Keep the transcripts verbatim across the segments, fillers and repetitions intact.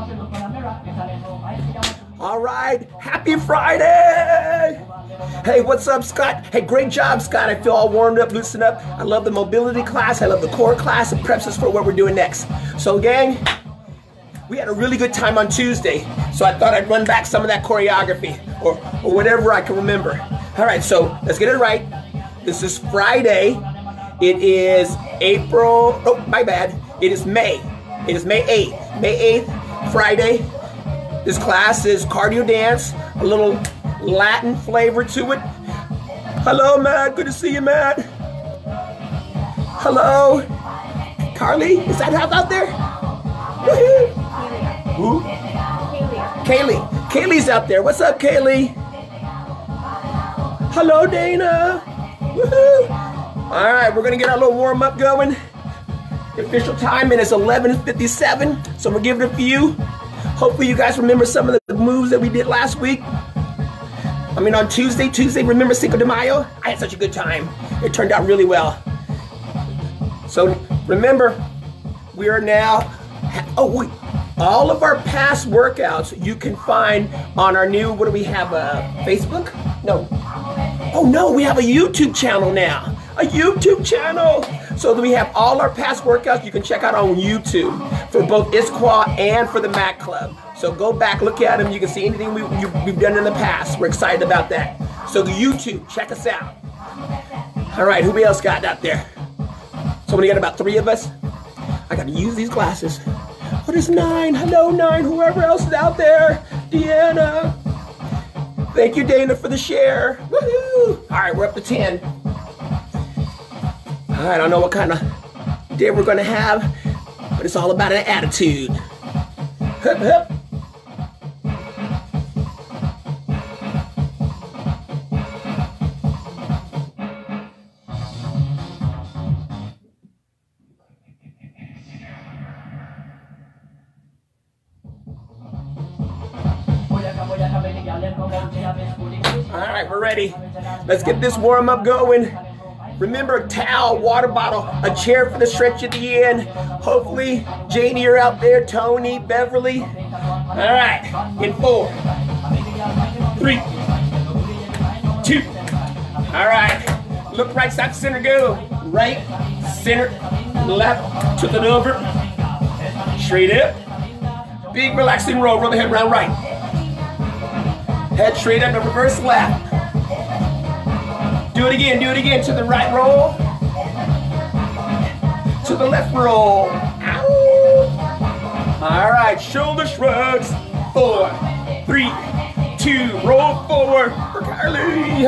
All right, happy Friday! Hey, what's up, Scott? Hey, great job, Scott. I feel all warmed up, loosened up. I love the mobility class. I love the core class. It preps us for what we're doing next. So, gang, we had a really good time on Tuesday, so I thought I'd run back some of that choreography or, or whatever I can remember. All right, so let's get it right. This is Friday. It is April, oh, my bad. It is May. It is May eighth. May eighth, Friday. This class is cardio dance, a little Latin flavor to it. Hello, Matt. Good to see you, Matt. Hello. Carly, is that house out there? Who? Kaylee. Kaylee's out there. What's up, Kaylee? Hello, Dana. Woohoo. All right, we're going to get our little warm-up going. The official time is eleven fifty-seven, so we'll give it a few. Hopefully you guys remember some of the moves that we did last week. I mean, on Tuesday, Tuesday, remember Cinco de Mayo? I had such a good time. It turned out really well. So remember, we are now, oh wait, all of our past workouts you can find on our new, what do we have, uh, Facebook? No. Oh no, we have a YouTube channel now. A YouTube channel. So that we have all our past workouts you can check out on YouTube for both I S Q A and for the Mac Club. So go back, look at them. You can see anything we, you, we've done in the past. We're excited about that. So YouTube, check us out. All right, who else got out there? So we got about three of us. I got to use these glasses. What is nine? Hello, nine. Whoever else is out there. Deanna. Thank you, Dana, for the share. Woohoo! All right, we're up to ten. All right, I don't know what kind of day we're going to have, but it's all about an attitude. Hup, hup. All right, we're ready. Let's get this warm up going. Remember, a towel, water bottle, a chair for the stretch at the end. Hopefully, Janie, you're out there. Tony, Beverly. All right, in four, three, two. All right, look right side, center, go. Right, center, left, tilt it over. Straight up. Big relaxing roll, roll the head round right. Head straight up and reverse left. Do it again, do it again. To the right roll. To the left roll. Ow. All right, shoulder shrugs. Four, three, two, roll forward for Carly.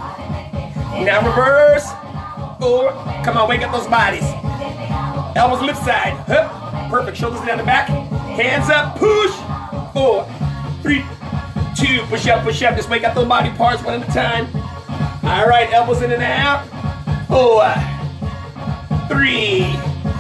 Now reverse. Four. Come on, wake up those bodies. Elbows left side. Hup. Perfect, shoulders down the back. Hands up, push. Four, three, two, push up, push up. Just wake up those body parts one at a time. All right, elbows in and out. Four, three,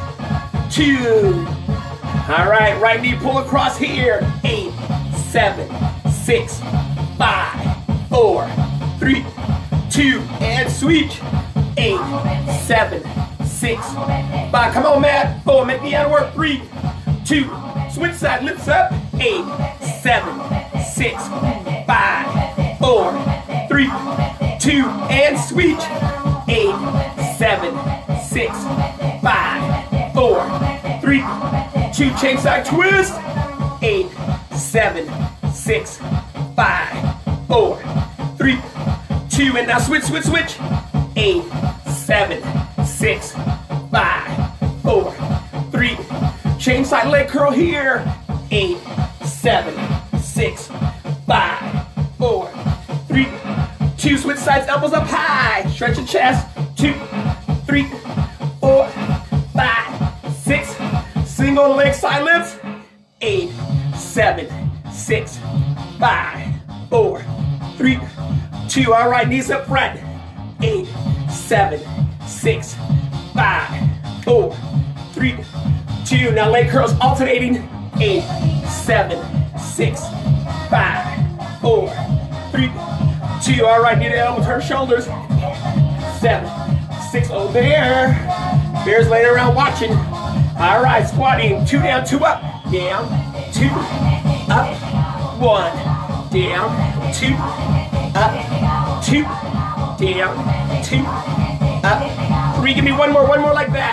two. All right, right knee pull across here. Eight, seven, six, five, four, three, two, and switch. Eight, seven, six, five. Come on, Matt. Four, make the hand work. Three, two, switch side, lifts up. Eight, seven, six, five, four, three, two, and switch. Eight, seven, six, five, four, three, two, change side twist. Eight, seven, six, five, four, three, two, and now switch, switch, switch. Eight, seven, six, five, four, three, change side leg curl here. Eight, seven, six, five, four, three, two, switch sides, elbows up high. Stretch your chest. Two, three, four, five, six. Single leg side lifts. Eight, seven, six, five, four, three, two. All right, knees up front. Eight, seven, six, five, four, three, two. Now leg curls alternating. Eight, seven, six, five, four, three, two. All right, knee to elbow, turn shoulders. Seven, six, oh, there. Bears laying around watching. All right, squatting, two down, two up. Down, two, up, one, down, two, up, two, down, two, up, three. Give me one more, one more like that.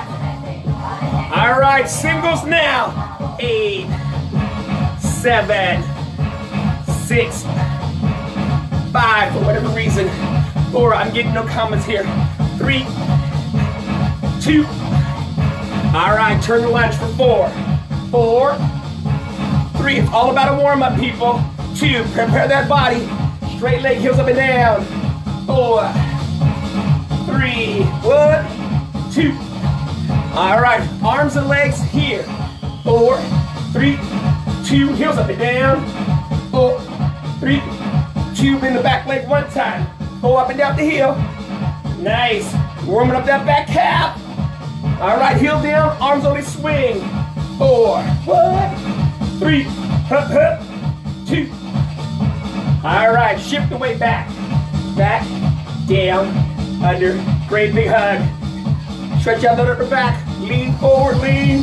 All right, singles now. Eight, seven, six, five, for whatever reason. Four, I'm getting no comments here. Three, two. All right, turn the lunge for four. Four, three. It's all about a warm-up, people. Two, prepare that body. Straight leg, heels up and down. Four, three, one, two. All right, arms and legs here. Four, three, two, heels up and down. Four, three, two, bend the back leg one time. Go up and down the heel. Nice. Warming up that back calf. All right, heel down, arms only swing. Four, one, three, hup, hup, two. All right, shift the weight back. Back, down, under. Great big hug. Stretch out that upper back. Lean forward, lean.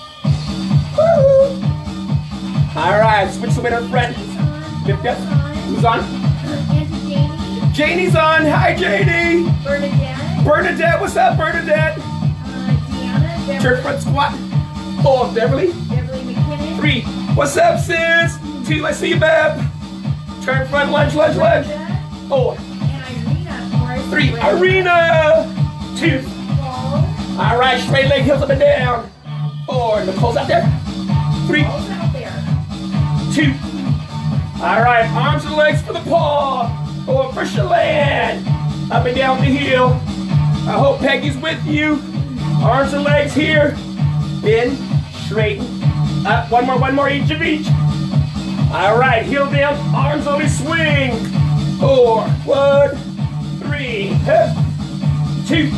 Woo. All right, switch the weight up front. Lift up. Who's on? Janie's on. Hi, Janie. Bernadette. Bernadette, what's up, Bernadette? Uh, Deanna. Turn front squat. Four, Beverly. Beverly McKinnon. Three, what's up, sis? Two, I see you, Bev. Turn front, lunge, lunge, lunge. Four. And Irina, of course. Three, With Irina. Two. Nicole. All right, straight leg, heels up and down. Four, Nicole's out there. Three, Nicole's out there. two. All right, arms and legs for the paw. Four for Shalane. Up and down the heel. I hope Peggy's with you. Arms and legs here. Bend, straighten, up. One more, one more, each of each. All right, heel down, arms only swing. Four, one, three, two.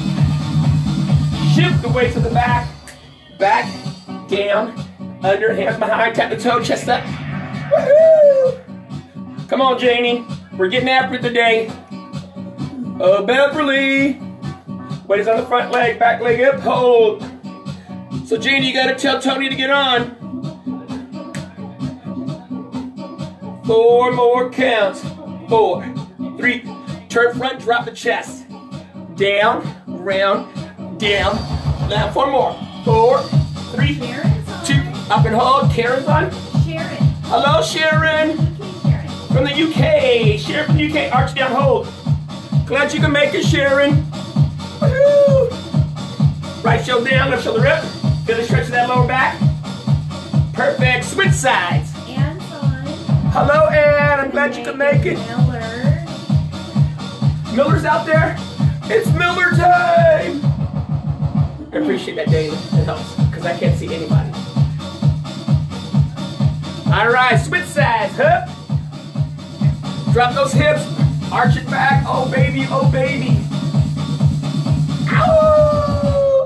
Shift the weight to the back. Back, down, under, hands behind, tap the toe, chest up. Woohoo! Come on, Janie. We're getting after it today. Oh, Beverly. Weight is on the front leg, back leg up, hold. So, Janie, you gotta tell Tony to get on. Four more counts. Four, three, turn front, drop the chest. Down, round, down. Now, four more. Four, three, two, up and hold. Karen's on. Sharon. Hello, Sharon. From the U K. Sharon from the U K. Arch down, hold. Glad you can make it, Sharon. Woo-hoo. Right shoulder down, left shoulder up. Feel the stretch of that lower back. Perfect. Switch sides. Anne's on. Hello, Ann. I'm glad you could make it. Miller. Miller's out there. It's Miller time. I appreciate that, Dave. It helps because I can't see anybody. All right, switch sides. Hup. Drop those hips. Arch it back. Oh, baby. Oh, baby. Ow!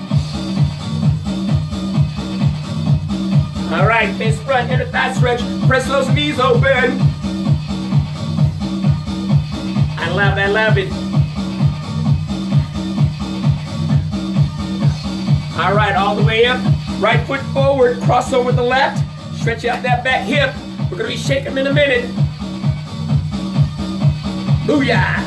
All right, face front, inner thigh stretch. Press those knees open. I love it, I love it. All right, all the way up. Right foot forward, cross over the left. Stretch out that back hip. We're gonna be shaking them in a minute. Booyah!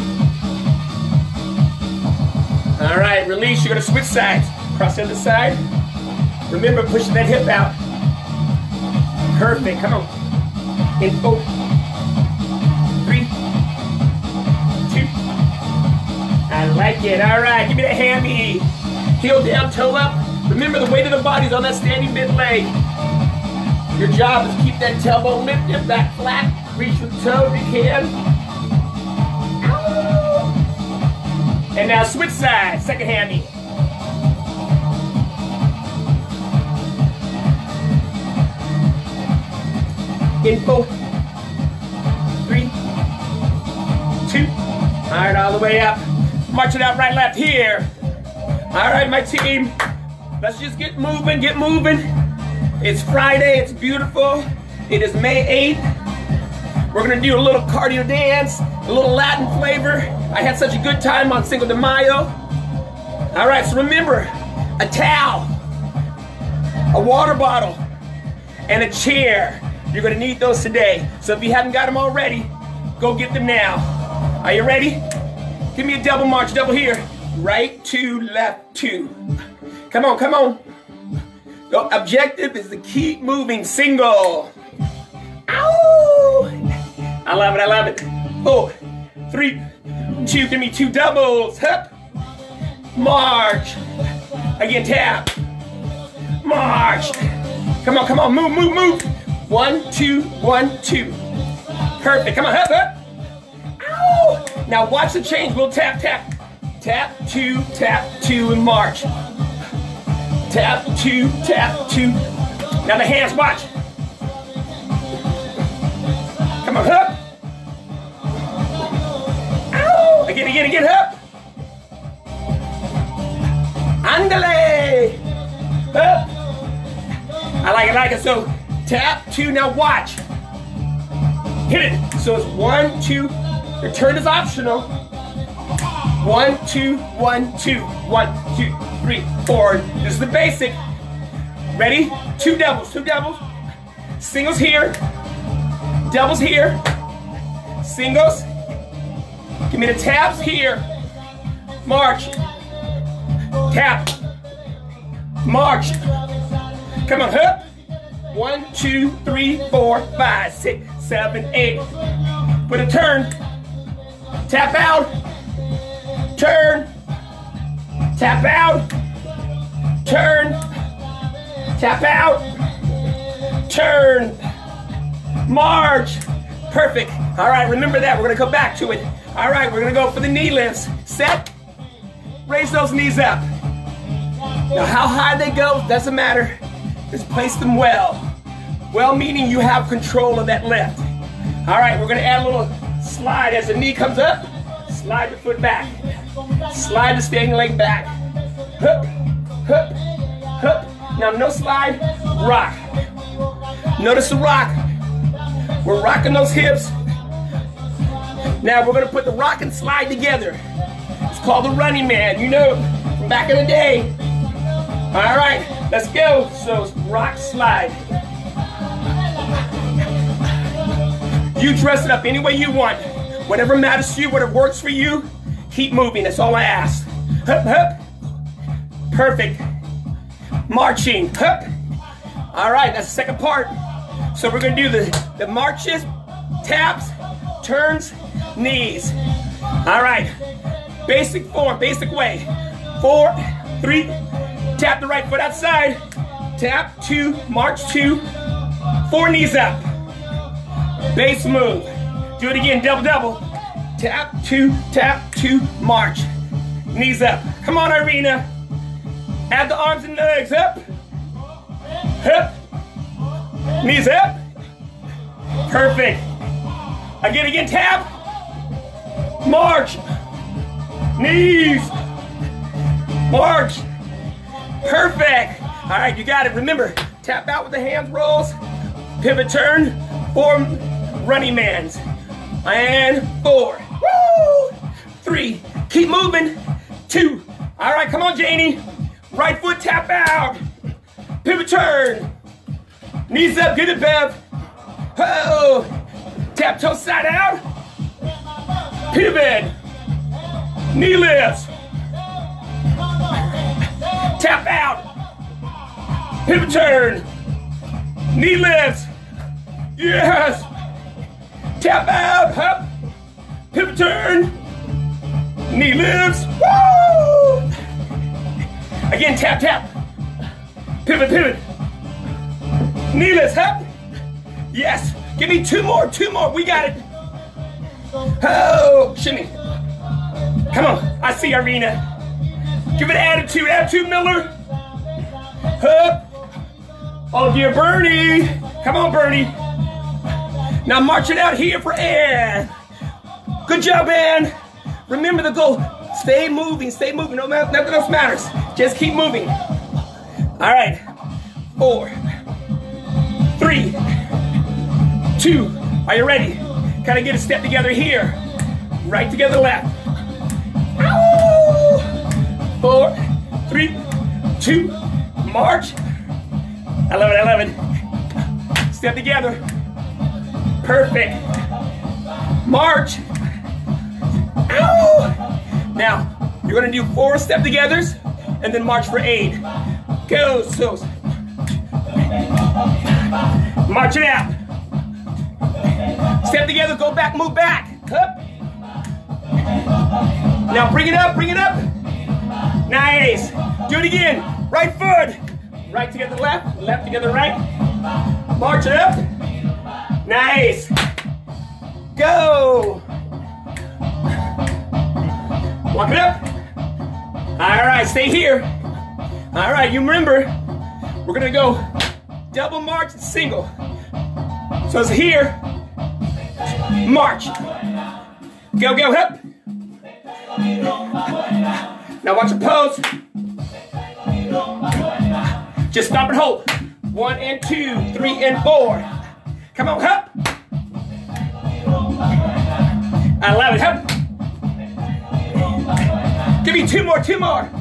All right, release. You're gonna switch sides. Cross the other side. Remember, pushing that hip out. Perfect. Come on. In four, three, two. I like it. All right, give me the hammy. Heel down, toe up. Remember, the weight of the body's on that standing mid leg. Your job is to keep that tailbone lifted, back flat. Reach with the toe if you can. Ow. And now switch sides. Second hammy. In four, three, two. All right, all the way up. March it out, right, left, here. All right, my team, let's just get moving, get moving. It's Friday, it's beautiful. It is May eighth. We're gonna do a little cardio dance, a little Latin flavor. I had such a good time on Cinco de Mayo. All right, so remember, a towel, a water bottle, and a chair. You're gonna need those today. So if you haven't got them already, go get them now. Are you ready? Give me a double march, double here. Right, two, left, two. Come on, come on. The objective is to keep moving, single. Ow! I love it, I love it. Four, three, two, give me two doubles. Hup. March. Again, tap. March. Come on, come on, move, move, move. One, two, one, two. Perfect, come on, hup, hup. Ow! Now watch the change, we'll tap, tap. Tap, two, tap, two, and march. Tap, two, tap, two. Now the hands, watch. Come on, hup. Ow! Again, again, again, hup. Andale. Hup. I like it, I like it. So tap, two, now watch. Hit it. So it's one, two. Your turn is optional. One, two, one, two, one, two, three, four. This is the basic. Ready? Two doubles, two doubles. Singles here. Doubles here. Singles. Give me the taps here. March. Tap. March. Come on, hup. One, two, three, four, five, six, seven, eight. With a turn. Tap out. Turn. Tap out. Turn. Tap out. Turn. March. Perfect. All right, remember that. We're going to come back to it. All right, we're going to go for the knee lifts. Set. Raise those knees up. Now, how high they go doesn't matter. Just place them well. Well meaning you have control of that lift. All right, we're going to add a little slide as the knee comes up. Slide the foot back. Slide the standing leg back. Hup, hup, hup. Now no slide, rock. Notice the rock. We're rocking those hips. Now we're gonna put the rock and slide together. It's called the running man. You know from back in the day. All right, let's go. So rock, slide. You dress it up any way you want. Whatever matters to you, whatever works for you, keep moving. That's all I ask. Hup, hup. Perfect. Marching. Hup. All right, that's the second part. So we're going to do the, the marches, taps, turns, knees. All right. Basic form, basic way. Four, three, tap the right foot outside. Tap, two, march, two. Four knees up. Base move. Do it again, double, double. Tap, two, tap, two, march. Knees up. Come on, Irina. Add the arms and legs up. Hip. Knees up. Perfect. Again, again, tap. March. Knees. March. Perfect. All right, you got it. Remember, tap out with the hands rolls. Pivot turn. Four running mans. And four. Woo! Three. Keep moving. Two. All right, come on, Janie. Right foot tap out. Pivot turn. Knees up. Get it, Bev. Oh. Tap toe side out. Pivot. Knee lifts. Tap out. Pivot turn. Knee lifts. Yes. Tap out. Hop. Pivot turn. Knee lifts. Woo! Again, tap, tap. Pivot, pivot. Knee lifts. Hop. Yes. Give me two more, two more. We got it. Oh, shimmy. Come on. I see Irina. Give it attitude. Attitude, Miller. Hup. Oh, dear Bernie. Come on, Bernie. Now march it out here for Ann. Good job, Ann. Remember the goal. Stay moving, stay moving. No, nothing else matters. Just keep moving. All right. Four. Three. Two. Are you ready? Kind of get a step together here. Right together, left. Ow! Four. Three. Two. March. I love it, I love it. Step together. Perfect. March. Ow! Now, you're gonna do four step togethers and then march for eight. Go, so. March it out. Step together, go back, move back. Up. Now bring it up, bring it up. Nice. Do it again. Right foot. Right together left, left together right. March it up. Nice. Go. Walk it up. All right, stay here. All right, you remember, we're gonna go double march and single. So it's here, march. Go, go, hip. Now watch your pose. Just stop and hold. One and two, three and four. Come on, hip. I love it, hip. Give me two more, two more.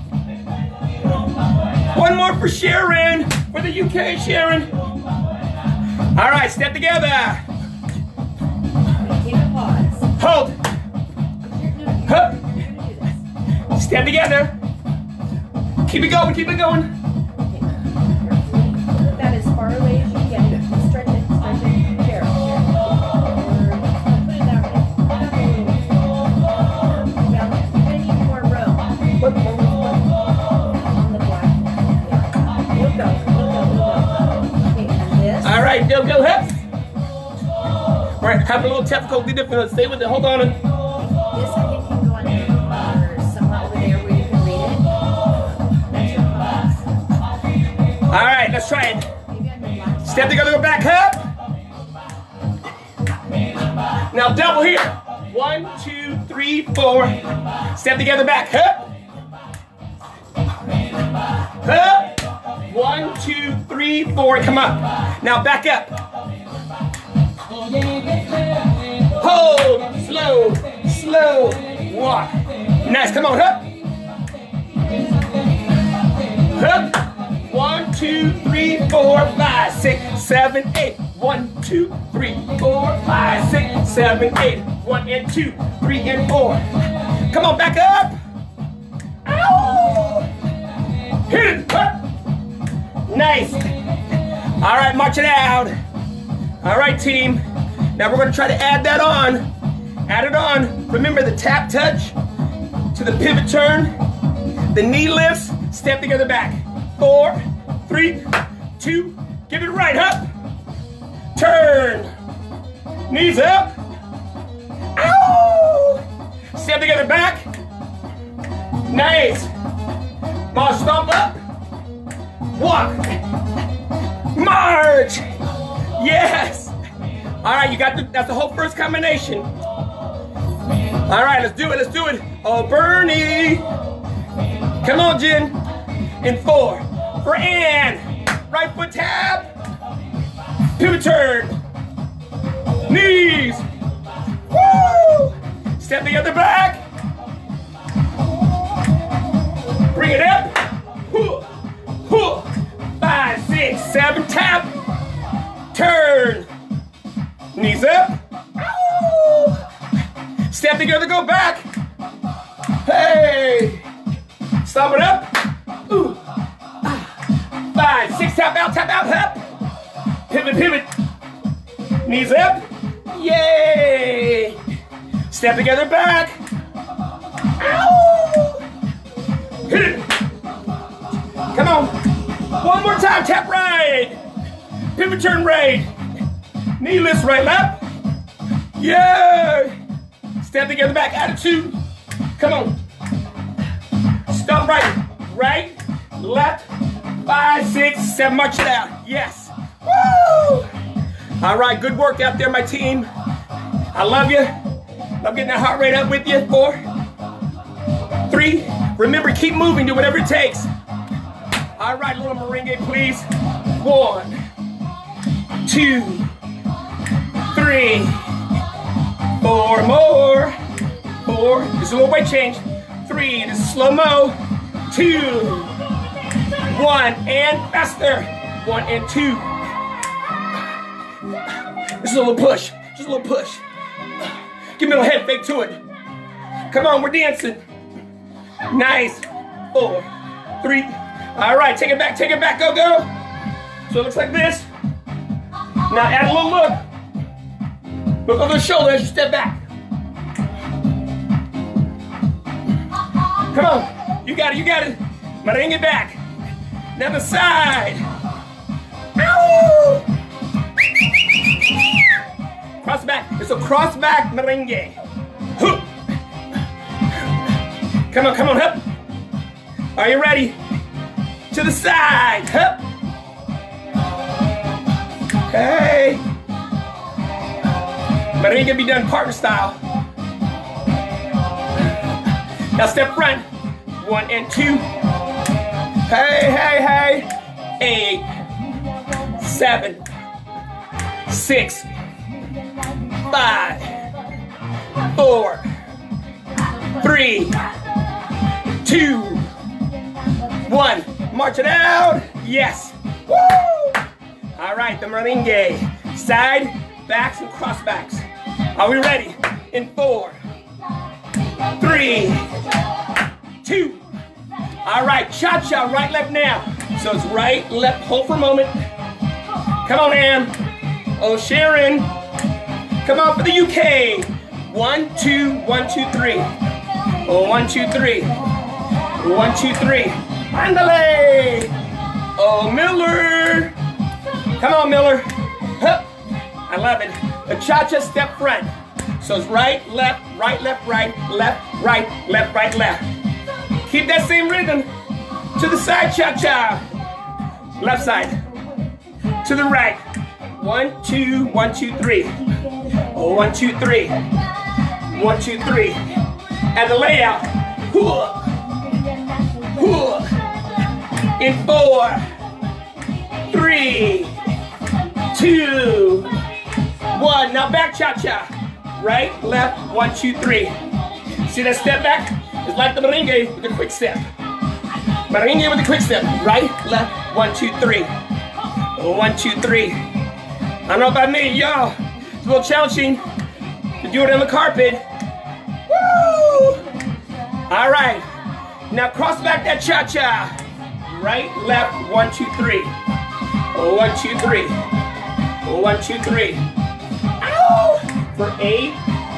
One more for Sharon, for the U K, Sharon. All right, step together. Take a pause. Hold. Hup. Step together. Keep it going, keep it going. Put that as far away as you can. Stretch it, stretch it. Here. Put it that way. Yeah, you're gonna need more room. On the black. Yeah. You'll go, you'll go, you'll go. Okay, and this. All right, go, go, hip. All right, have a little difficulty different. Stay with it, hold on. This I think can go on or somewhere over there where you can read it. That's your class. All right, let's try it. Maybe on the black. Step together, go back, up. Now double here. One, two, three, four. Step together, back, up. Up. One, two, three, four. Come up. Now back up. Hold. Slow. Slow. Walk. Nice. Come on, up. Up. One, two, three, four, five, six, seven, eight. One, two, three, four, five, six, seven, eight. One and two, three and four. Come on, back up. Ow! Hit it. Up. Nice. All right, march it out. All right, team. Now we're going to try to add that on. Add it on. Remember the tap touch to the pivot turn. The knee lifts. Step together back. Four, three, two. Give it right up. Turn. Knees up. Ow! Step together back. Nice. Ball stomp up. Walk. March. Yes. All right, you got the, that's the whole first combination. All right, let's do it, let's do it. Oh, Bernie. Come on, Jen. In four. For Ann. Right foot tap. Pivot turn. Knees. Woo! Step the other back. Bring it up. Whoo. Whoo. Five, six, seven, tap. Turn. Knees up. Ow. Step together, go back. Hey. Stop it up. Ooh. Five, six, tap out, tap out, up. Pivot, pivot. Knees up. Yay. Step together, back. Ow. Hit it. Come on. One more time, tap right. Pivot turn right. Knee lifts right, left. Yeah. Step together, back, attitude. Come on. Stop right. Right, left, five, six, seven, march it out. Yes. Woo! All right, good work out there, my team. I love you. Love getting that heart rate up with you. Four, three. Remember, keep moving, do whatever it takes. All right, little merengue, please. One, two, three, four more. Four, this is a little weight change. Three, this is slow-mo. Two, one, and faster. One and two. Just a little push. Just a little push. Give me a little head fake to it. Come on, we're dancing. Nice. Four, three. All right, take it back, take it back. Go, go. So it looks like this. Now add a little look. Look over the shoulder as you step back. Come on. You got it, you got it. Merengue it back. Now the side. Ow! Cross back. It's a cross back merengue. Hoop. Come on, come on, up. Are you ready? To the side. Up. Okay. Merengue be done partner style. Now step front. One and two. Hey, hey, hey. Eight. Seven. Six. Five. Four. Three. Two. One. March it out. Yes. Woo! All right, the merengue. Side, backs, and cross backs. Are we ready? In four. Three. Two. All right, cha-cha, right, left now. So it's right, left, hold for a moment. Come on, Ann. Oh, Sharon. Come on for the U K. One, two, one, two, three. Oh, one, two, three. One, two, three. Andale. Oh, Miller. Come on, Miller. Hup. I love it. The cha-cha step front. So it's right, left, right, left, right, left, right, left, right, left. Keep that same rhythm. To the side, cha-cha. Left side. To the right. One, two, one, two, three. Oh, one, two, three. One, two, three. And the layout. Hoo. Hoo. In four. Three. Two. One. Now back cha-cha. Right, left, one, two, three. See that step back? It's like the merengue with a quick step. Merengue with a quick step. Right, left, one, two, three. One, two, three. I don't know about me, y'all. It's a little challenging to do it on the carpet. Woo! All right. Now cross back that cha-cha. Right, left, one, two, three. One, two, three. One, two, three. Ow! For eight,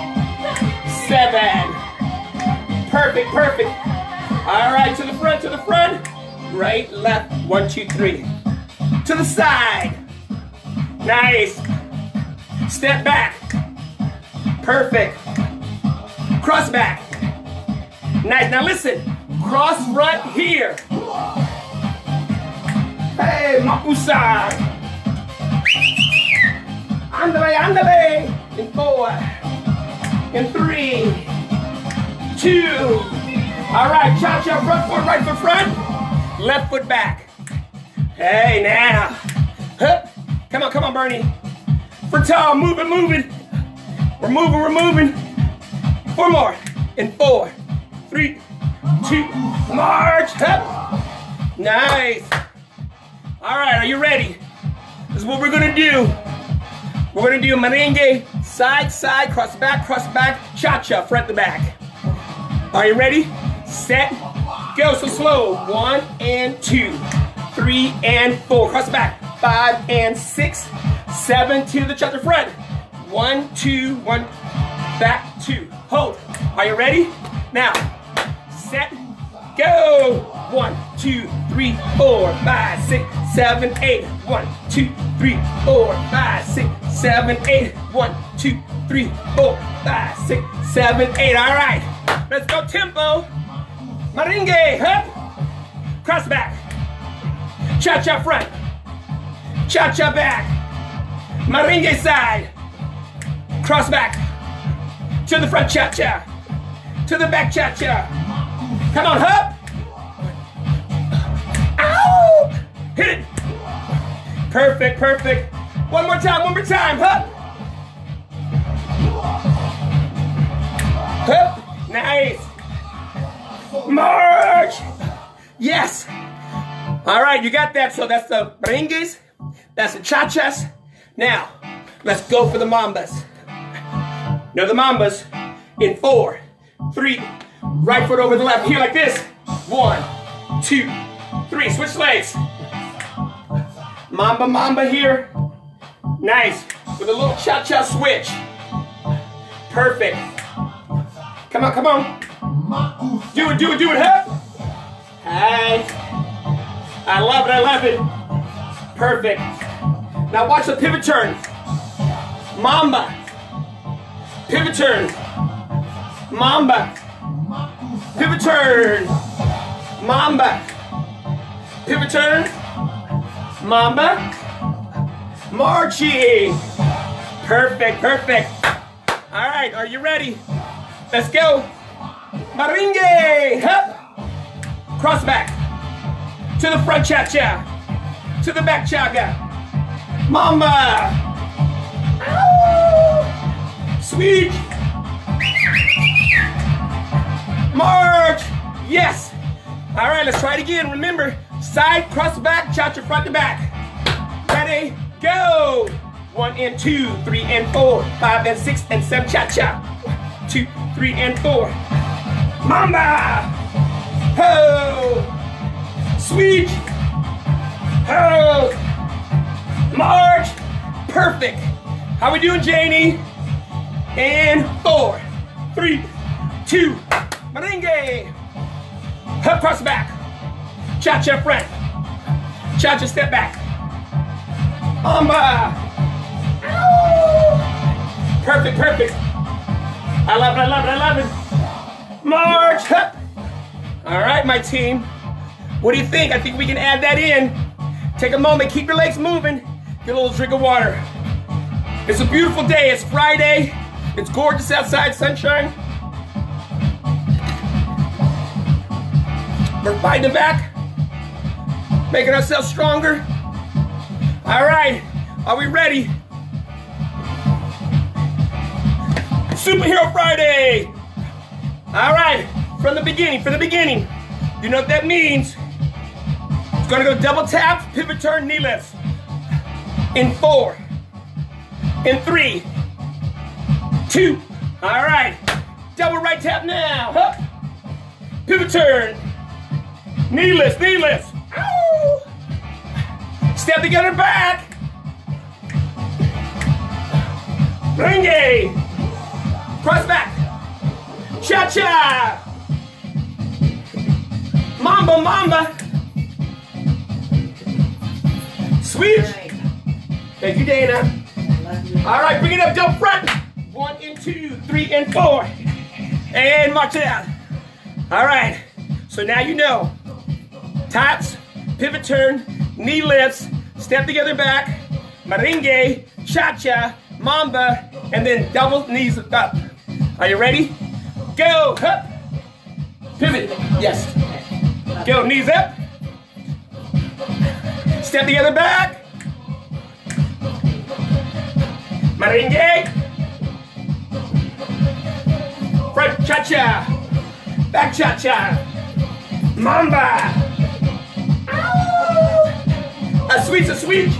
seven. Perfect, perfect. All right, to the front, to the front. Right, left, one, two, three. To the side. Nice. Step back. Perfect. Cross back. Nice. Now listen. Cross front here. Hey, Mapusa. Andale, andale. In four. In three. Two. All right, cha-cha, front foot, right foot front. Left foot back. Hey, now. Hup. Come on, come on, Bernie. For Tom, move it, move it. We're moving, we're moving. Four more. In four, three, two, march. Hup. Nice. All right, are you ready? This is what we're gonna do. We're gonna do merengue, side, side, cross back, cross back, cha-cha, front to back. Are you ready? Set, go. So slow. One and two, three and four. Cross back. Five and six, seven to the cha-cha front. One, two, one, back, two. Hold. Are you ready? Now, set, go. One, two, three, four, five, six, seven, eight. One, two, three, four, five, six, seven, eight. One, two, three, four, five, six, seven, eight. All right. Let's go tempo. Merengue, hop. Cross back. Cha-cha front. Cha-cha back. Merengue side. Cross back. To the front cha-cha. To the back cha-cha. Come on, hop. Ow! Hit it. Perfect, perfect. One more time, one more time, hop. Hop. Nice. March. Yes. All right, you got that. So that's the merengues. That's the cha-chas. Now, Let's go for the Mambas. Now the Mambas in four, three, right foot over the left. Here like this. One, two, three. Switch legs. Mamba, Mamba here. Nice. With a little cha-cha switch. Perfect. Come on, come on. Do it, do it, do it. Hop. Hey. I love it, I love it. Perfect. Now watch the pivot turn. Mamba. Pivot turn. Mamba. Pivot turn. Mamba. Pivot turn. Mamba. Marching. Perfect, perfect. All right, are you ready? Let's go. Merengue. Hop. Cross back. To the front cha-cha. To the back chaga. Mamba. Ow. Sweet. March. Yes. All right, let's try it again. Remember, side, cross back, cha-cha front to back. Ready, go. One and two, three and four, five and six and seven, cha-cha. Two, three and four. Mamba. Ho. Sweet. Ho. March. Perfect. How we doing, Janie? And four, three, two, merengue. Hop cross back. Cha-cha front. Cha-cha step back. Mamba. Ow. Perfect, perfect. I love it, I love it, I love it. March. Hop. All right, my team. What do you think? I think we can add that in. Take a moment, keep your legs moving. Get a little drink of water. It's a beautiful day. It's Friday. It's gorgeous outside, sunshine. We're fighting back, making ourselves stronger. All right, are we ready? Superhero Friday. All right, from the beginning, from the beginning. You know what that means? It's gonna go double taps, pivot turn, knee lifts. In four, in three, two. All right, double right tap now. Hup. Pivot turn, knee lifts, knee lifts. Ow. Step together back. Merengue. Cross back. Cha-cha. Mamba, Mamba. Sweet. Right. Thank you, Dana. Love you. All right, bring it up, jump front. One and two, three and four. And march it out. All right, so now you know. Taps, pivot turn, knee lifts, step together back, merengue, cha-cha, mamba, and then double knees up. Are you ready? Go, up. Pivot, yes. Go, knees up. Step together back. Merengue. Front cha-cha. Back cha-cha. Mamba. Ow. A switch, a switch.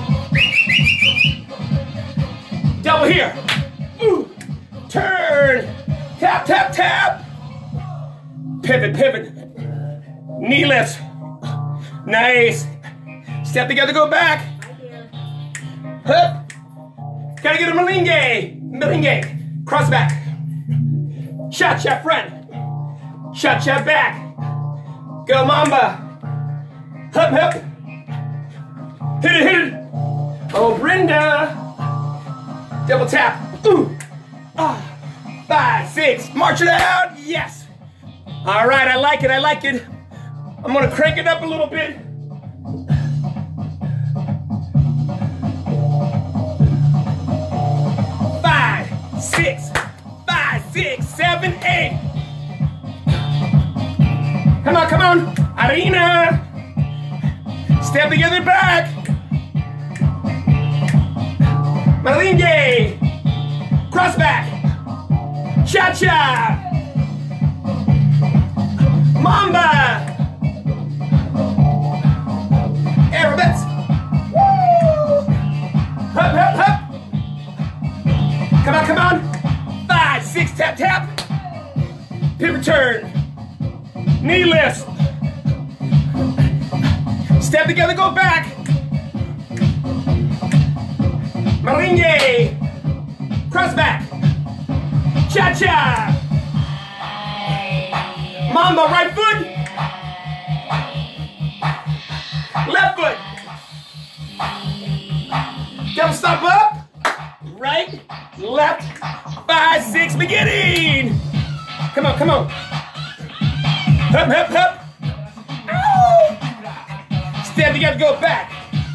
Double here. Ooh. Turn. Tap, tap, tap. Pivot, pivot. Knee lifts. Nice. Step together, go back. Hup. Gotta get a merengue. Merengue. Cross back. Cha-cha front. Cha-cha back. Go Mamba. Hup, hup. Hit it, hit it. Oh, Brenda. Double tap. Ooh. Ah. Five, six. March it out. Yes. All right, I like it, I like it. I'm gonna crank it up a little bit. Five, six, five, six, seven, eight. Come on, come on. Arena. Step together back. Merengue. Cross back. Cha-cha. Mamba. Aerobats. Woo. Hup, hup, hup. Come on, come on. Five, six, tap, tap. Pivot turn. Knee lifts. Step together, go back. Merengue. Cross back. Cha-cha. Mamba, right foot. Left foot. Double stop up. Right, left, five, six, beginning. Come on, come on. Hup, hup, hup. Ow. Step, you got to go back.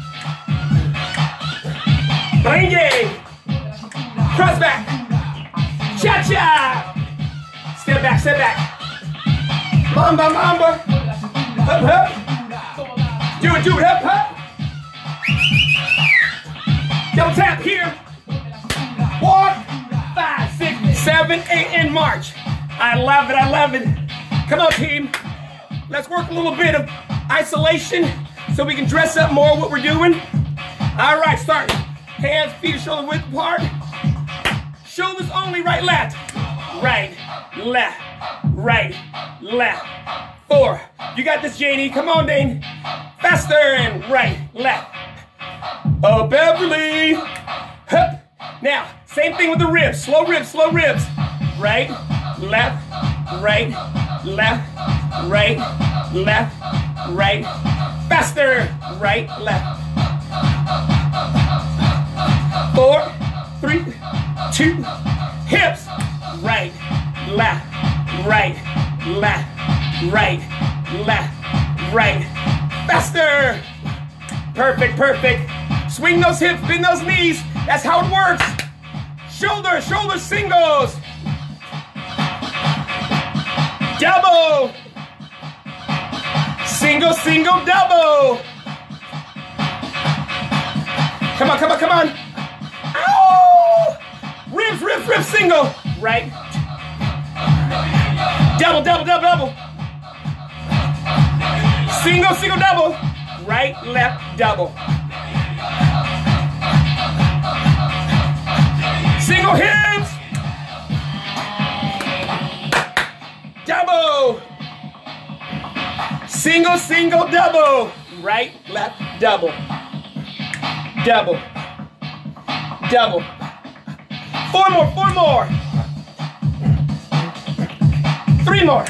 Merengue. Cross back. Cha-cha. Step back, step back. Mamba, mamba. Hup, hup. Do it, do it, hup, hup. Double tap here. Walk. Five, six, seven, eight, and march. I love it, I love it. Come on, team. Let's work a little bit of isolation so we can dress up more what we're doing. All right, start. Hands, feet, shoulder width apart. Shoulders only, right, left. Right, left, right, left. Four. You got this, Janie. Come on, Dane. Faster and right, left. Oh, Beverly. Hup. Now, same thing with the ribs. Slow ribs, slow ribs. Right, left, right, left, right, left, right. Faster. Right, left. Four, three, two, hips. Right, left, right, left, right, left, right. Faster. Perfect, perfect. Swing those hips, bend those knees. That's how it works. Shoulder, shoulder singles. Double. Single, single, double. Come on, come on, come on. Ow! Ribs, ribs, ribs, single. Right. Double, double, double, double. Single, single, double. Right, left, double. Single hips. Double. Single, single, double. Right, left, double. Double. Double. Four more, four more. Three more.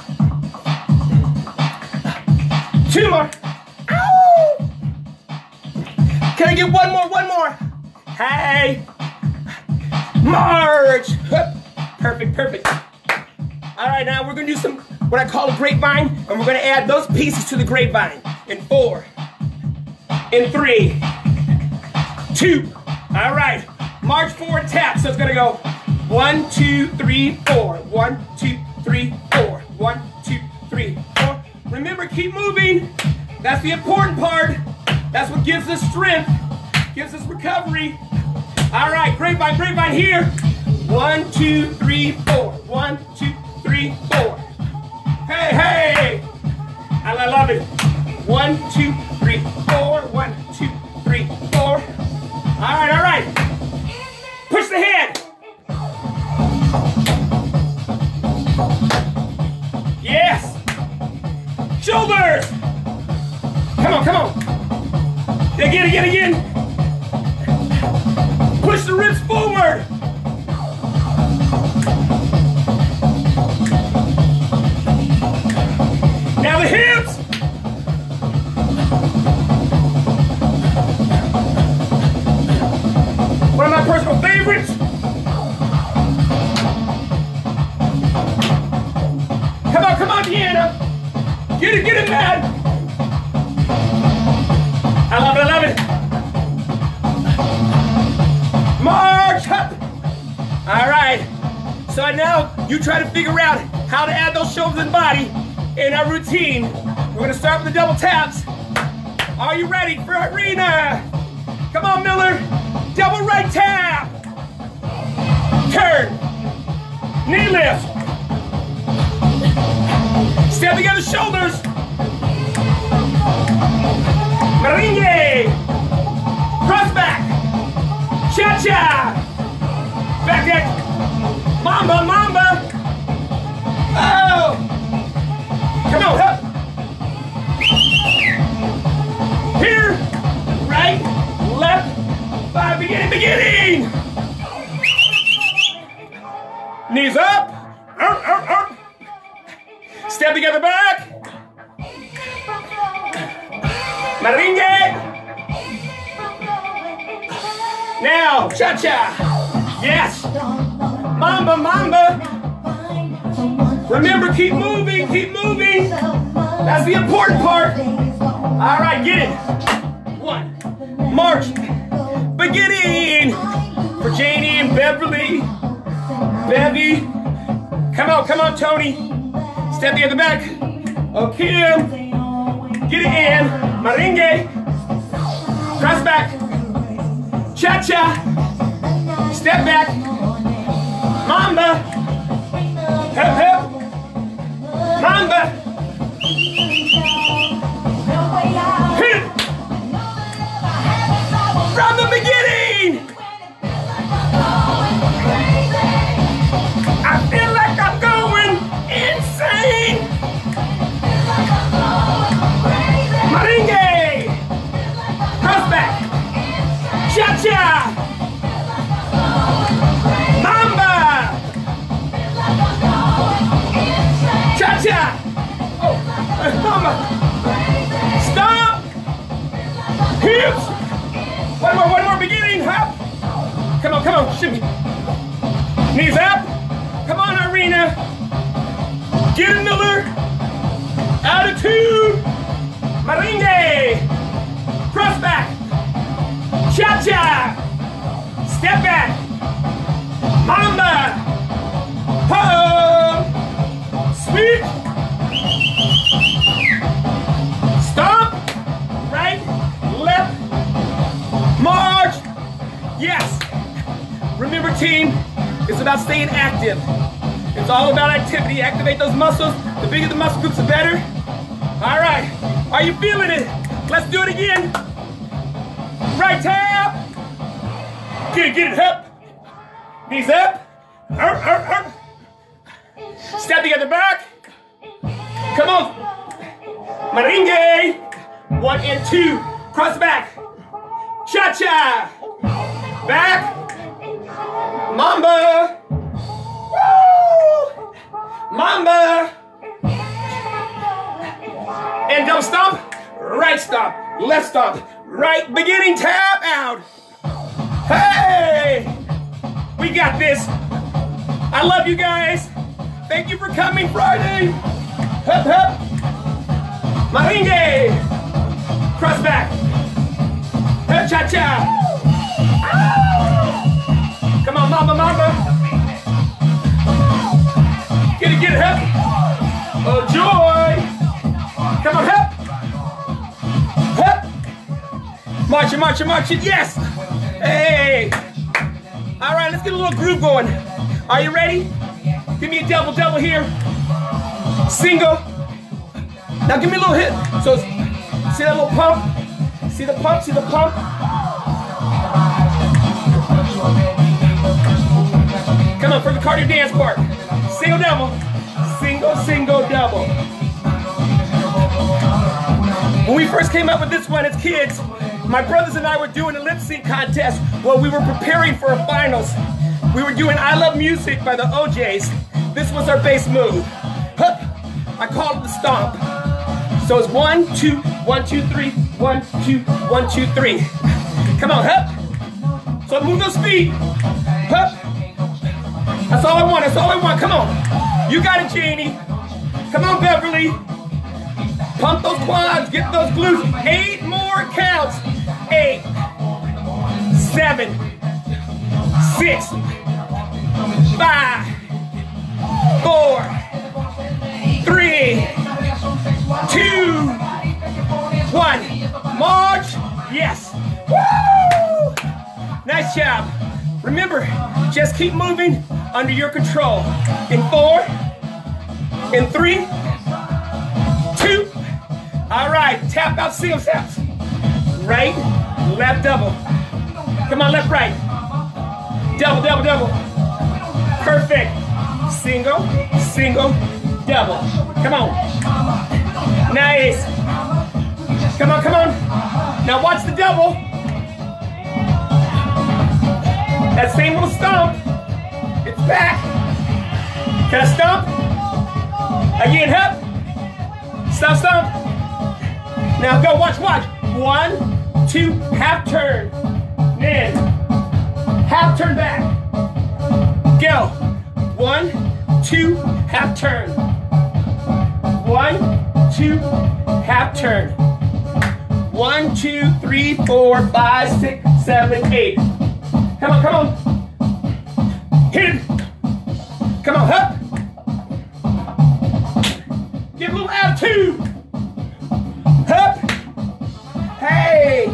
Two more. Ow! Can I get one more, one more? Hey. March. Perfect, perfect. All right, now we're gonna do some, what I call a grapevine, and we're gonna add those pieces to the grapevine. In four, in three, two. All right, march forward, tap. So it's gonna go one, two, three, four. One, two, three, four. One, two, three, four. Remember, keep moving. That's the important part. That's what gives us strength, gives us recovery. All right, grapevine, grapevine here. One, two, three, four. One, two, three, four. Hey, hey. I love it. One, two, three, four. One, two, three, four. All right, all right. Push the head. Yes. Shoulders. Come on, come on. Again, again, again. Push the ribs forward. Now the hips. One of my personal favorites. Come on, come on, Deanna. Get it, get it, man. I love it, I love it. March up. All right. So now you try to figure out how to add those shoulders and body in our routine. We're gonna start with the double taps. Are you ready for Irina? Come on, Miller. Double right tap. Turn. Knee lift. Step together, shoulders. Merengue. Cross back. Cha-cha. Back like that. Mamba, mamba. Oh. Come on, up. Here, right, left, five, beginning, beginning. Knees up. Up, up, up. Step together back. Merengue. Now, cha-cha. Yes. Mamba, mamba. Remember, keep moving, keep moving. That's the important part. All right, get it. One. March. Beginning. For Janie and Beverly. Bevy. Come on, come on, Tony. Step the other back. Okay. Get it in. Merengue. Cross back. Cha-cha. Step back. Mamba. Hip, hip. Mamba. Hit. From the beginning. I feel like I'm going insane. Merengue. Cross back. Cha-cha. Mamba. Cha-cha. Oh, mamba. Stop. Hips. One more, one more, beginning. Hop. Come on, come on, shimmy. Knees up. Come on, Irina. Get it, Miller. Attitude. Merengue. Cross back. Cha-cha. Step back. Mamba. Ho. Sweep. Stop. Right. Left. March. Yes. Remember, team, it's about staying active. It's all about activity. Activate those muscles. The bigger the muscle groups, the better. All right. Are you feeling it? Let's do it again. Right tap. Get it, get it, up. Knees up. Up, up, up. Step together back. Come on. Merengue. One and two. Cross back. Cha-cha. Back. Mamba. Woo. Mamba. And don't stomp. Right stomp. Left stomp. Right. Beginning tap out. Hey. We got this. I love you guys. Thank you for coming Friday. Hup, hup. Merengue. Cross back. Cha-cha. Come on, mamba, mamba. Get it, get it, hup. Oh, joy. Come on, hup. Hup. Marching, marching, marching. Yes. Hey. All right, let's get a little groove going. Are you ready? Give me a double, double here. Single. Now give me a little hit. So, see that little pump? See the pump, see the pump? Come on, for the cardio dance part. Single, double. Single, single, double. When we first came up with this one as kids, my brothers and I were doing a lip sync contest while we were preparing for our finals. We were doing I Love Music by the O Js. This was our bass move. Hup. I called it the stomp. So it's one, two, one, two, three, one, two, one, two, three. Come on, hup. So move those feet. Hup. That's all I want, that's all I want, come on. You got it, Janie. Come on, Beverly. Pump those quads, get those glutes. Eight more counts. Eight, seven, six, five, four, three, two, one. March. Yes. Woo! Nice job. Remember, just keep moving under your control. In four, in three, two. All right, tap out single steps. Right, left, double. Come on, left, right. Double, double, double. Perfect. Single, single, double. Come on. Nice. Come on, come on. Now watch the double. That same little stomp. It's back. Can I stomp? Again, hop. Stomp, stomp. Now go, watch, watch. One, two, half turn. Then, half turn back. Go. One, two, half turn. One, two, half turn. One, two, three, four, five, six, seven, eight. Come on, come on. Hit it. Come on, hop. Give a little attitude. Hop. Hey.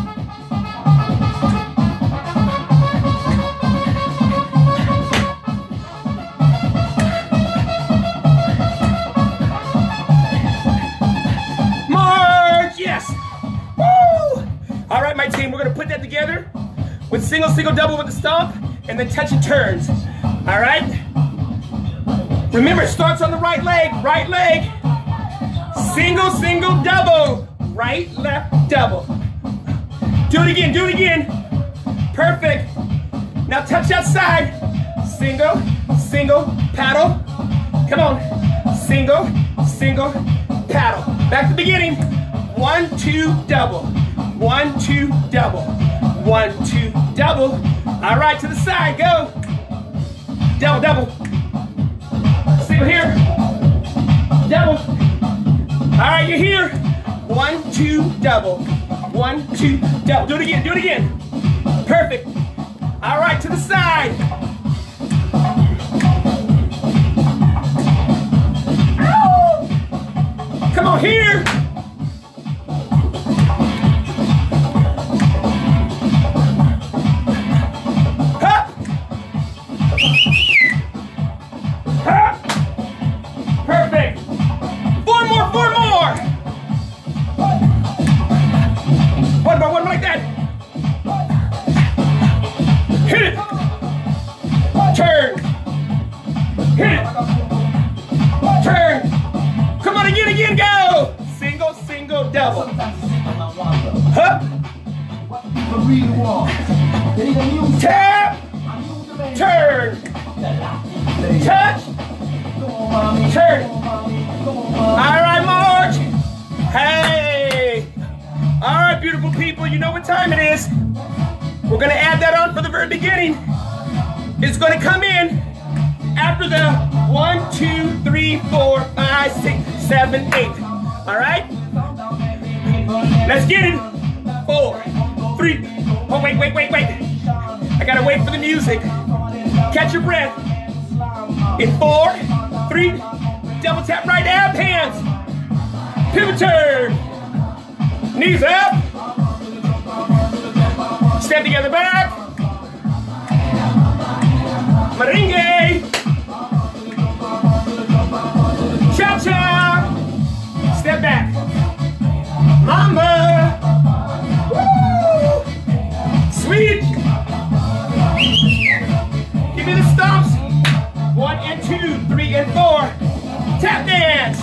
March, yes. Woo. All right, my team, we're gonna put that together with single, single, double with the stomp, and then touch and turns. All right? Remember, it starts on the right leg, right leg. Single, single, double. Right, left, double. Do it again, do it again. Perfect. Now touch outside. Single, single, paddle. Come on. Single, single, paddle. Back to the beginning. One, two, double. One, two, double. One, two, double. All right, to the side, go. Double, double. Single here. Double. All right, you're here. One, two, double. One, two, double. Do it again, do it again. Perfect. All right, to the side. Ow! Come on, here. Perfect. Four more, four more. One more, one more like that. Hit it. Turn. Hit it. Turn. Come on, again, again, go. Single, single, double. Hup. Tap. Turn. Touch. Turn. All right, March. Hey. All right, beautiful people. You know what time it is. We're going to add that on for the very beginning. It's going to come in after the one, two, three, four, five, six, seven, eight. All right? Let's get it. Four, three. Oh, wait, wait, wait, wait. I got to wait for the music. Catch your breath. In four, three, double tap right ab, hands. Pivot turn. Knees up. Step together back. Merengue. Cha-cha. Step back. Mama. Woo. Sweet. Give me the stomps. One and two, three and four. Tap dance.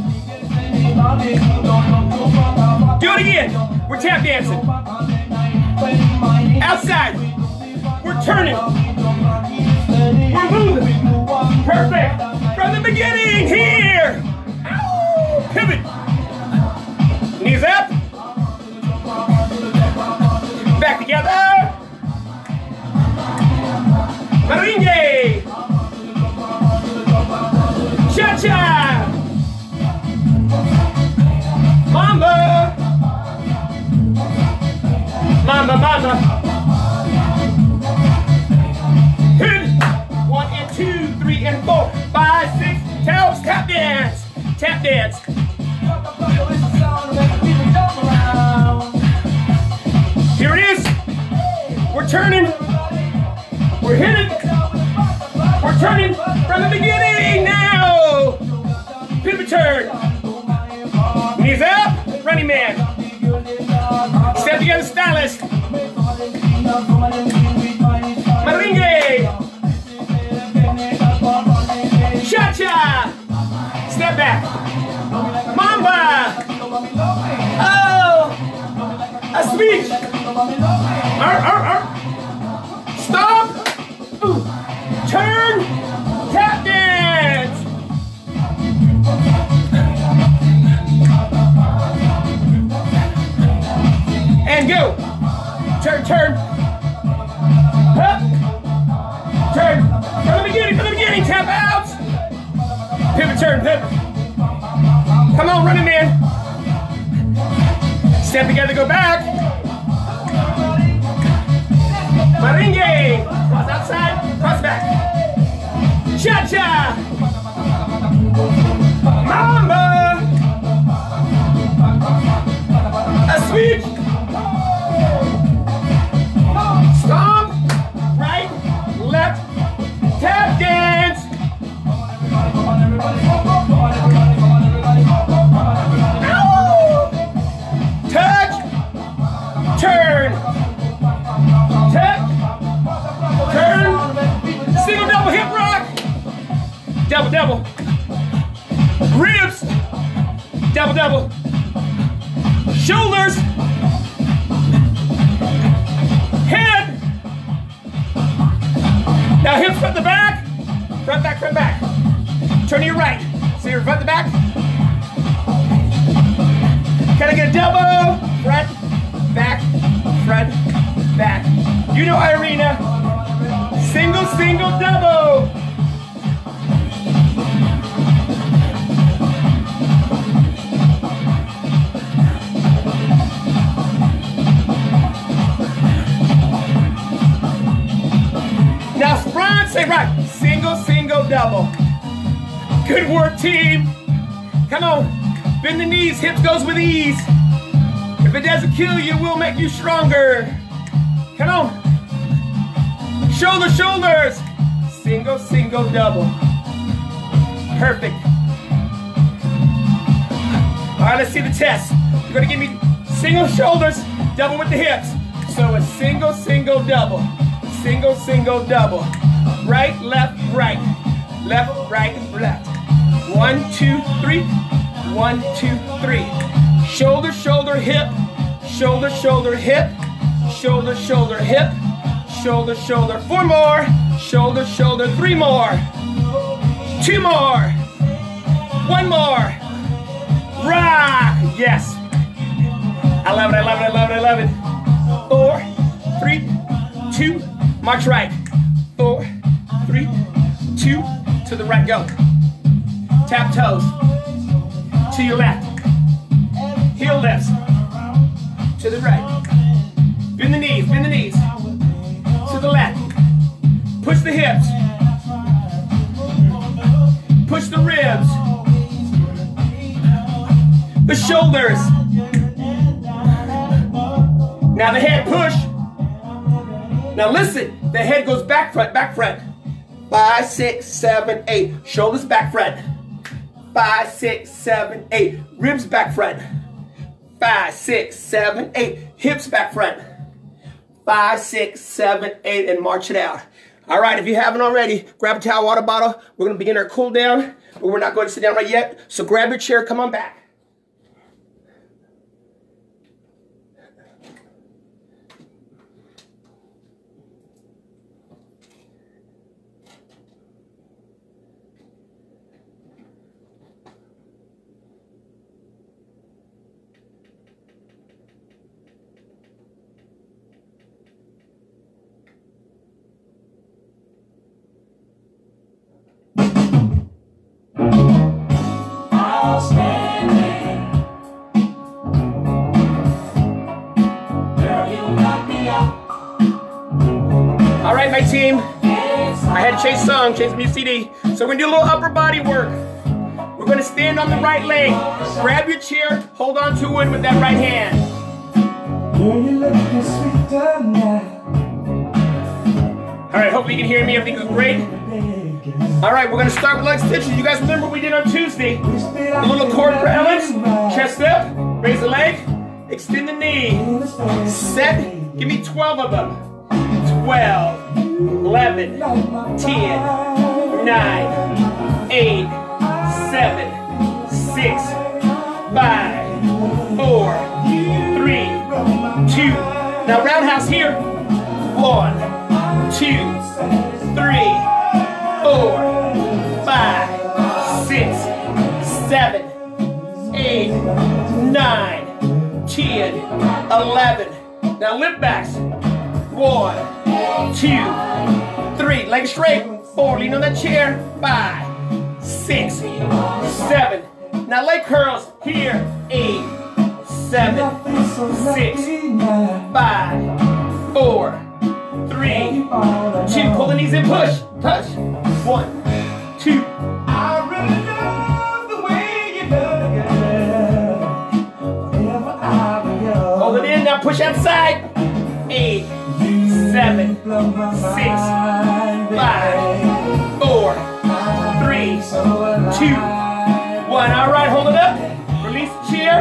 Do it again. We're tap dancing. Outside. We're turning. We're moving. Perfect. From the beginning. Here. Ow. Pivot. Knees up. Back together. Merengue. Cha-cha. Mama. Mama, mama. Hit it. One and two, three and four, five, six. Taps, tap dance. Tap dance. Here it is. We're turning. We're hitting. We're turning from the beginning now. Pivot turn. Knees up. Running man. Step together, stylist. Merengue. Arr, arr, arr. Stop. Ooh. Turn. Tap dance. And go. Turn, turn. Up. Turn. From the beginning, from the beginning. Tap out. Pivot, turn, pivot. Come on, running man. Step together, go back. Merengue. Cross outside, cross back. Cha-cha. Mamba. A switch. Stomp. Right, left. Tap dance. Ow. Touch. Turn. Tap. Turn. Single double hip rock. Double double. Ribs. Double double. Shoulders. Head. Now hips front to back. Front back, front back. Turn to your right. So you're front to back. Can I get a double? Front, back, front, back. You know Irina. Single, single, double. Now front, say right. Single, single, double. Good work, team. Come on. Bend the knees, hips goes with ease. If it doesn't kill you, we'll make you stronger. Come on. Shoulder, shoulders. Single, single, double. Perfect. All right, let's see the test. You're gonna give me single shoulders, double with the hips. So a single, single, double. Single, single, double. Right, left, right. Left, right, left. One, two, three. One, two, three. Shoulder, shoulder, hip. Shoulder, shoulder, hip. Shoulder, shoulder, hip. Shoulder, shoulder. Four more. Shoulder, shoulder. Three more. Two more. One more. Rock. Yes. I love it, I love it, I love it, I love it. Four, three, two. March right. Four, three, two. To the right, go. Tap toes. To your left. Heel lifts. To the right. Bend the knees, bend the knees. To the left. Push the hips. Push the ribs. The shoulders. Now the head push. Now listen, the head goes back front, back front. Five, six, seven, eight. Shoulders back front. Five, six, seven, eight. Ribs back front. Five, six, seven, eight. Hips back front. Five, six, seven, eight, and march it out. All right, if you haven't already, grab a towel, water bottle. We're gonna begin our cool down, but we're not going to sit down right yet. So grab your chair, come on back. All right, my team, I had Chase song, Chase me C D. So we're gonna do a little upper body work. We're gonna stand on the right leg. Grab your chair, hold on to it with that right hand. All right, hopefully you can hear me, everything is great. All right, we're gonna start with leg stitches. You guys remember what we did on Tuesday? A little core balance, chest up, raise the leg, extend the knee, set, give me twelve of them. twelve, eleven, ten, nine, eight, seven, six, five, four, three, two. Now roundhouse here. One, two, three, four, five, six, seven, eight, nine, ten, eleven. Now lift backs. One, two, three. Legs straight. Four. Lean on that chair. Five, six, seven. Now leg curls here. Eight, seven, six, five, four, three, two. Pull the knees in. Push. Touch. One, two. I really love the way you look. Hold it in. Now push outside. Eight, seven, six, five, four, three, two, one. All right, hold it up. Release the chair.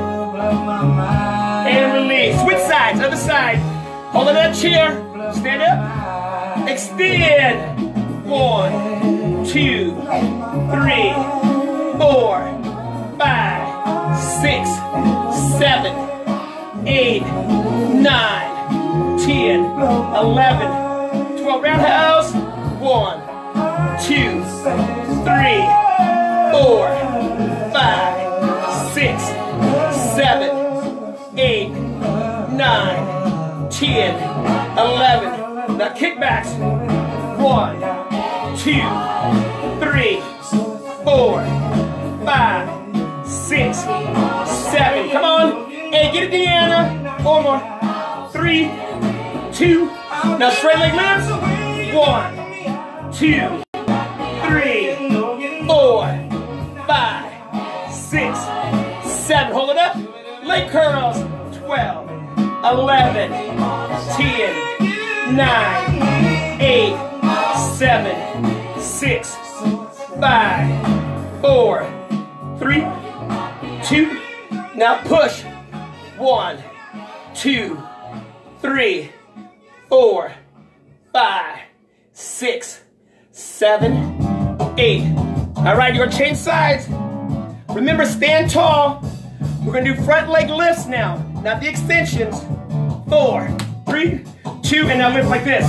And release. Switch sides, other side. Hold it up, chair. Stand up. Extend. One, two, three, four, five, six, seven, eight, nine, ten, eleven, twelve. Roundhouse. One, two, three, four, five, six, seven, eight, nine, ten, eleven. Now kickbacks. One, two, three, four, five, six, seven. Come on. Hey, get it, Deanna. Four more. Three, two. Now straight leg lifts. One, two, three, four, five, six, seven. Hold it up. Leg curls. Twelve, eleven, ten, nine, eight, seven, six, five, four, three, two. Now push. One, two, three, four, five, six, seven, eight. All right, you're gonna change sides. Remember, stand tall. We're gonna do front leg lifts now, not the extensions. Four, three, two, and now lift like this.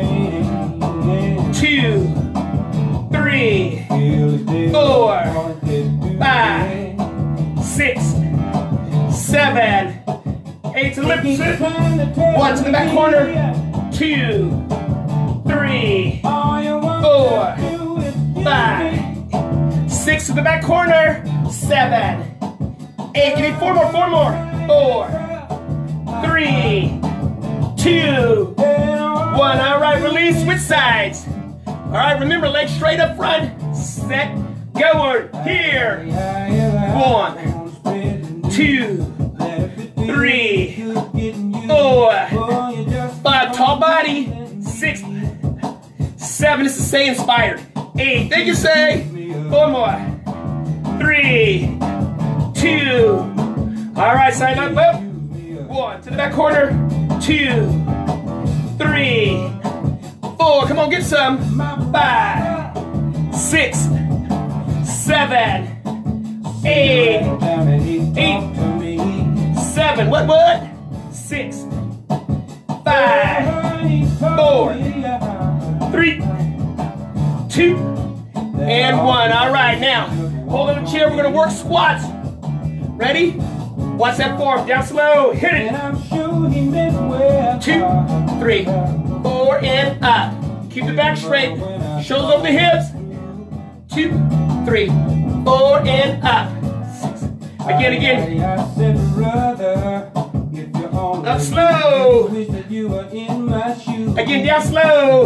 Two, three, four, five, six, seven, eight. To lift. One to the back corner. Two, three, four, five, six to the back corner. Seven, eight. Give me four more. Four more. Four, three, two, one. All right, release. Switch sides. All right, remember, legs straight up front. Set, go. Here. One, two, three, four, five. Tall body. Six, seven. This is Say Inspired. Eight. Thank you, Say. Four more. Three, two. All right, side up, up. One to the back corner. Two, three, four. Come on, get some. Five, six, seven, eight, eight, seven. What, what? Six, five, four, three, two, and one. All right, now, hold on the chair. We're going to work squats. Ready? Watch that form. Down slow. Hit it. Two, three, four, and up. Keep the back straight. Shoulders over the hips. Two, three, four, and up. Six. Again, again. Up slow. Again, down slow.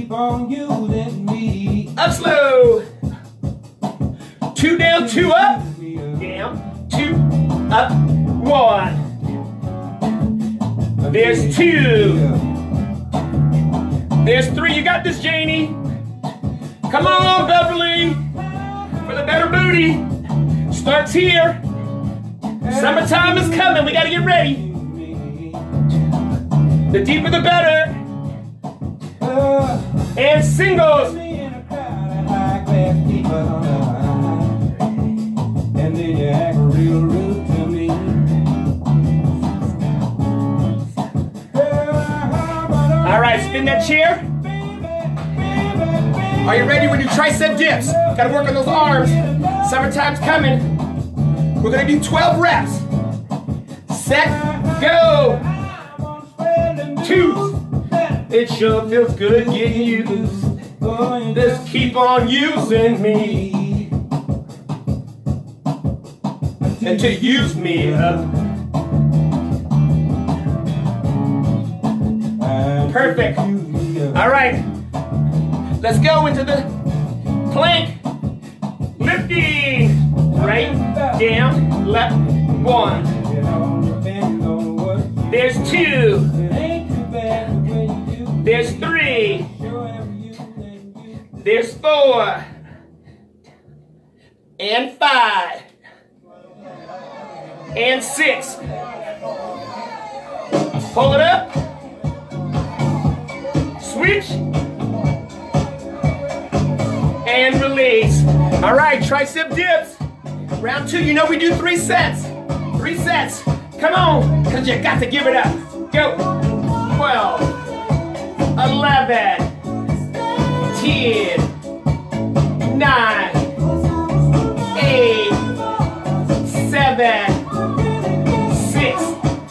Up slow. Two down, two up. Down, two, up, one. There's two. There's three. You got this, Janie. Come on, Beverly. For the better booty. Starts here. Summertime is coming. We got to get ready. The deeper the better. And singles. And then you act real rude to me. All right. in that chair. Are you ready? We do tricep dips. Gotta work on those arms. Summertime's coming. We're gonna do twelve reps. Set, go. Two. It sure feels good getting used. Just keep on using me until you use me up. Perfect. All right. Let's go into the plank. Lifting. Right, down, left. One. There's two. There's three. There's four. And five. And six. Pull it up. Switch. And release. All right, tricep dips. Round two, you know we do three sets. Three sets. Come on, because you got to give it up. Go. twelve. eleven. ten. nine. eight. seven. six.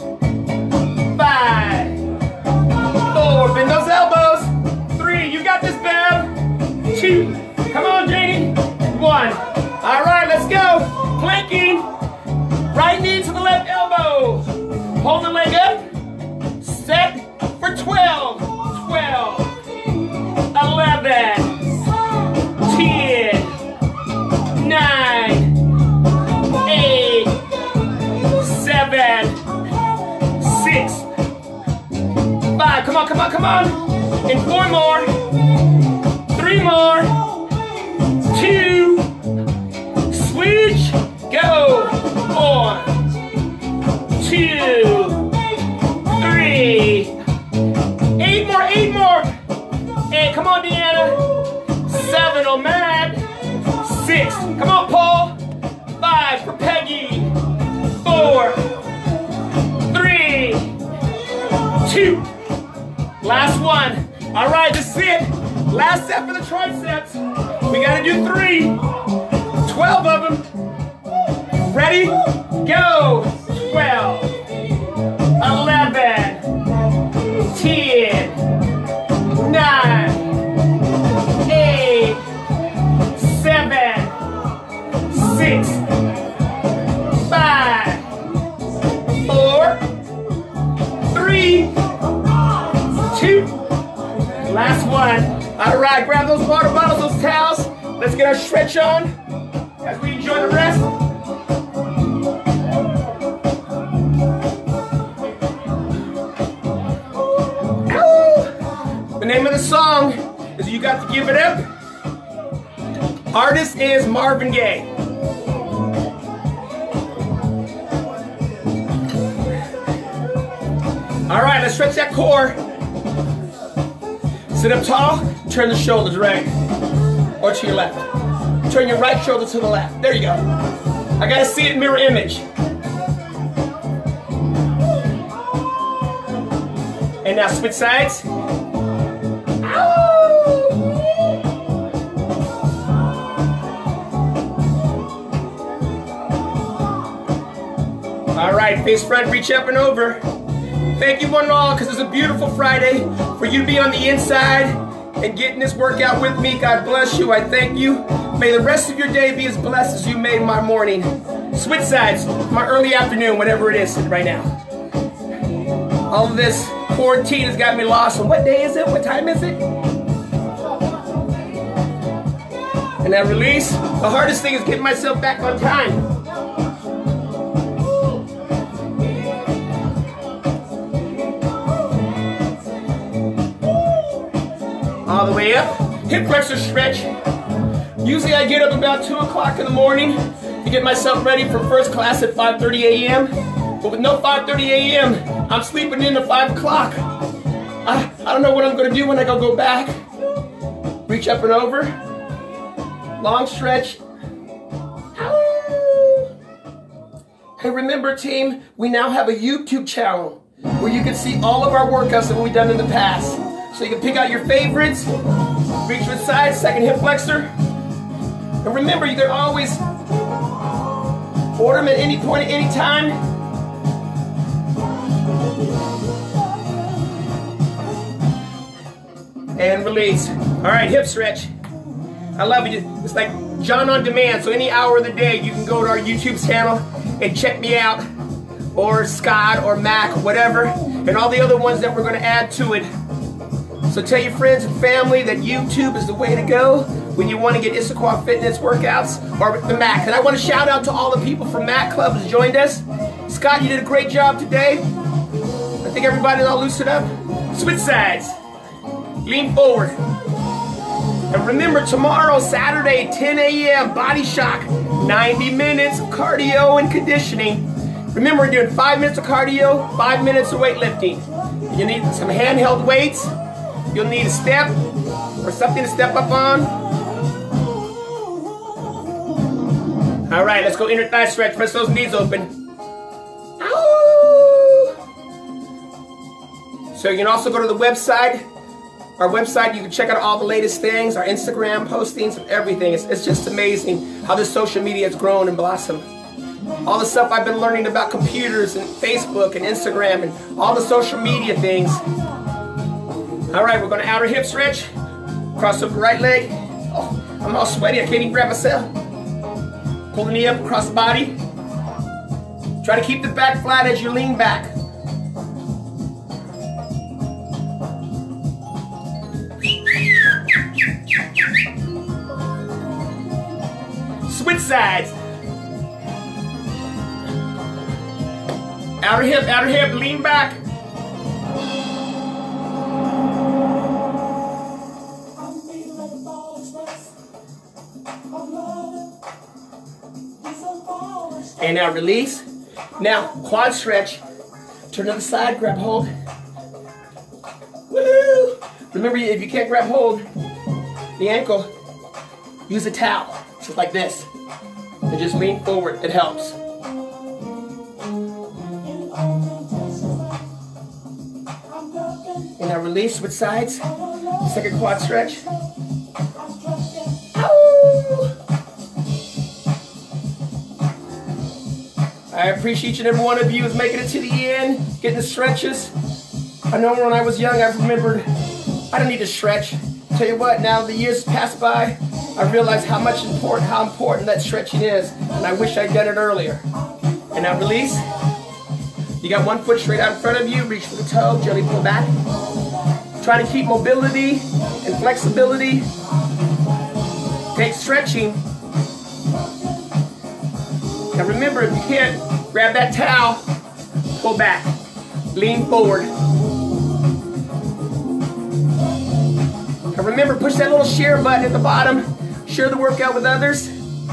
five. four. Bend those elbows. three. You got this, Bev. two. Come on, Janie. one. All right, let's go. Planking. Right knee to the left elbow. Hold the leg up. Set for twelve. twelve. eleven. ten. nine. eight. seven. six. five. Come on, come on, come on. And four more. Three more. Two. Switch. Go. One. Two. Three. Eight more, eight more. And come on, Deanna. Seven, oh man. Six. Come on, Paul. Five for Peggy. Four. Three. Two. Last one. All right, this is it. Last set for the triceps. We gotta do three. Twelve of them. Ready? Go. Twelve. Eleven. Ten. Nine. Eight. Seven. Six. Five. Four. Three. Two. Last one. All right, grab those water bottles, those towels. Let's get our stretch on as we enjoy the rest. Ow! The name of the song is You Got to Give It Up. Artist is Marvin Gaye. All right, let's stretch that core. Sit up tall, turn the shoulders right or to your left. Turn your right shoulder to the left. There you go. I gotta see it mirror image. And now switch sides. Ow! All right, face front, reach up and over. Thank you one and all, because it's a beautiful Friday for you to be on the inside and getting this workout with me. God bless you. I thank you. May the rest of your day be as blessed as you made my morning. Switch sides, my early afternoon, whatever it is right now. All of this quarantine has got me lost. And what day is it? What time is it? And that release. The hardest thing is getting myself back on time. All the way up, hip flexor stretch. Usually I get up about two o'clock in the morning to get myself ready for first class at five thirty a m But with no five thirty a m, I'm sleeping in to five o'clock. I, I don't know what I'm gonna do when I go go back. Reach up and over, long stretch. Ow. Hey, remember team, we now have a YouTube channel where you can see all of our workouts that we've done in the past. So you can pick out your favorites. Reach with side, second hip flexor. And remember, you can always order them at any point, at any time. And release. All right, hip stretch. I love it. It's like John on Demand. So any hour of the day, you can go to our YouTube channel and check me out, or Scott or Mac, whatever, and all the other ones that we're going to add to it. So tell your friends and family that YouTube is the way to go when you want to get Issaquah Fitness workouts, or the Mac. And I want to shout out to all the people from Mac Club who's joined us. Scott, you did a great job today. I think everybody's all loosened up. Switch sides. Lean forward. And remember, tomorrow, Saturday, ten A M, Body Shock, ninety minutes of cardio and conditioning. Remember, we're doing five minutes of cardio, five minutes of weightlifting. You need some handheld weights. You'll need a step or something to step up on. All right, let's go inner thigh stretch. Press those knees open. Ow! So you can also go to the website. Our website, you can check out all the latest things, our Instagram postings and everything. It's, it's just amazing how this social media has grown and blossomed. All the stuff I've been learning about computers and Facebook and Instagram and all the social media things. All right, we're going to outer hip stretch. Cross over right leg. Oh, I'm all sweaty. I can't even grab myself. Pull the knee up across the body. Try to keep the back flat as you lean back. Switch sides. Outer hip, outer hip, lean back. And now release. Now, quad stretch. Turn to the side, grab hold. Woo! Remember, if you can't grab hold, the ankle, use a towel, just like this. And just lean forward, it helps. And now release with sides. Second quad stretch. Ow! I appreciate each and every one of you who's making it to the end, getting the stretches. I know when I was young, I remembered I don't need to stretch. Tell you what, now the years pass by, I realize how much important, how important that stretching is, and I wish I'd done it earlier. And now release. You got one foot straight out in front of you, reach for the toe, gently pull back. Try to keep mobility and flexibility. Take stretching. Now remember, if you can't, grab that towel, pull back, lean forward. Now remember, push that little share button at the bottom. Share the workout with others.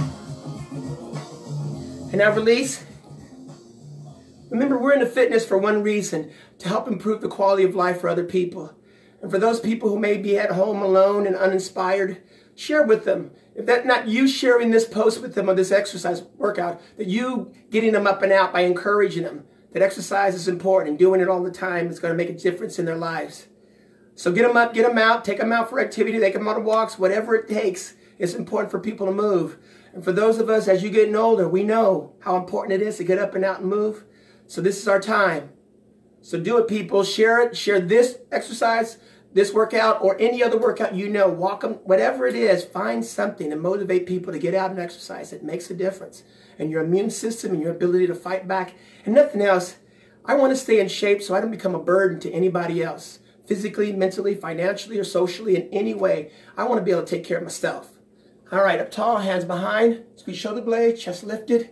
And now release. Remember, we're into fitness for one reason, to help improve the quality of life for other people. And for those people who may be at home alone and uninspired, share with them. If that's not you sharing this post with them on this exercise workout, that you getting them up and out by encouraging them, that exercise is important and doing it all the time is going to make a difference in their lives. So get them up, get them out, take them out for activity, take them on walks, whatever it takes. It's important for people to move. And for those of us, as you're getting older, we know how important it is to get up and out and move. So this is our time. So do it, people. Share it. Share this exercise, this workout, or any other workout you know. Walk them, whatever it is, find something to motivate people to get out and exercise. It makes a difference. And your immune system and your ability to fight back. And nothing else. I want to stay in shape so I don't become a burden to anybody else. Physically, mentally, financially, or socially, in any way. I want to be able to take care of myself. All right, up tall, hands behind. Squeeze shoulder blade, chest lifted.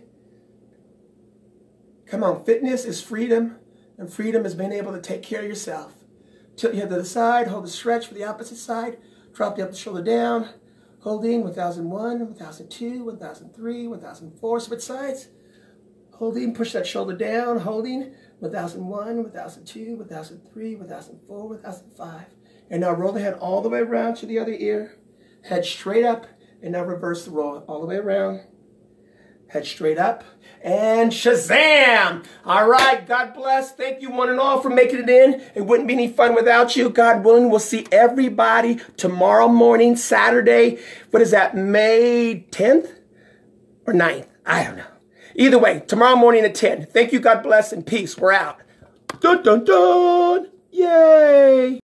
Come on, fitness is freedom, and freedom is being able to take care of yourself. Tilt your head to the side, hold the stretch for the opposite side. Drop the upper shoulder down. Holding one thousand one, one thousand two, one thousand three, one thousand four. Switch sides. Holding, push that shoulder down. Holding one thousand one, one thousand two, one thousand three, one thousand four, one thousand five. And now roll the head all the way around to the other ear. Head straight up, and now reverse the roll all the way around. Head straight up. And Shazam! All right, God bless. Thank you one and all for making it in. It wouldn't be any fun without you. God willing, we'll see everybody tomorrow morning, Saturday. What is that, May tenth or ninth? I don't know. Either way, tomorrow morning at ten. Thank you, God bless, and peace. We're out. Dun, dun, dun. Yay!